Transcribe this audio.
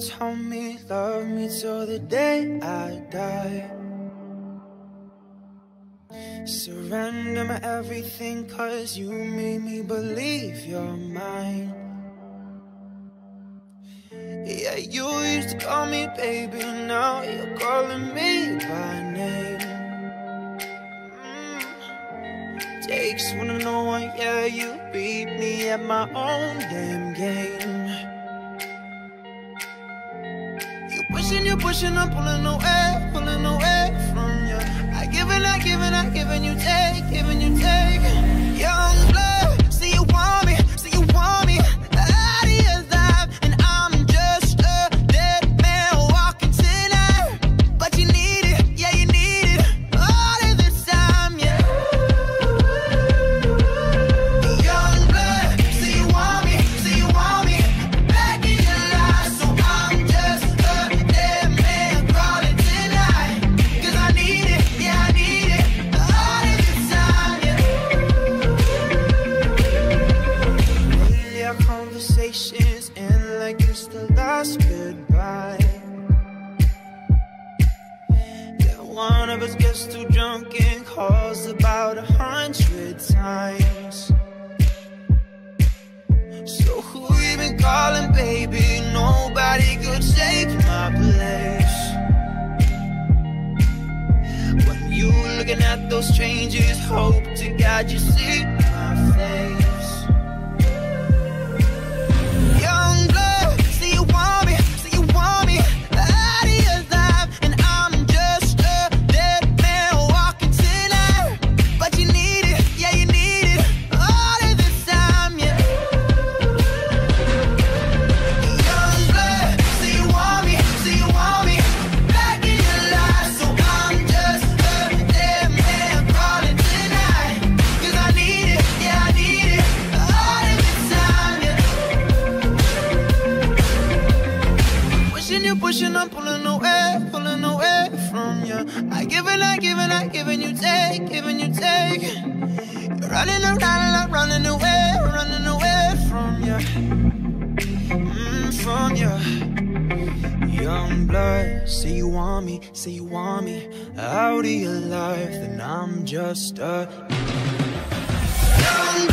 told me, love me till the day I die. Surrender my everything, cause you made me believe you're mine. Yeah, you used to call me baby, now you're calling me by name. Takes one to know one, yeah, you beat me at my own damn game. You pushing, I'm pulling away from you. I give and I give and I give and you take, giving you take. Youngblood, say you want me, say you want me out of your life, and I'm just a dead man walking tonight. But you need it, yeah, you need it all of the time, yeah. Youngblood, say you want me back in your life, so I'm just a dead man crawling tonight. 'Cause I need it, yeah, I need it all of the time, yeah. Lately our conversations end like it's the last goodbye. Yeah, one of us gets too drunk and calls about 100 times. So who you been calling, baby? Nobody could take my place. When you looking at those strangers, hope to God you see my face. Youngblood, say you want me out of your life, and I'm just a dead man walking tonight. But you need it, yeah, you need it all of the time, yeah. Youngblood, say you want me back in your life, so I'm just a dead man crawling tonight. 'Cause I need it, yeah, I need it all of the time, yeah. Pushing, I'm pulling away from you. I give and I give and I give and you take, giving you take. You're running around and I'm running away from you, from you. Youngblood, say you want me out of your life, and I'm just a young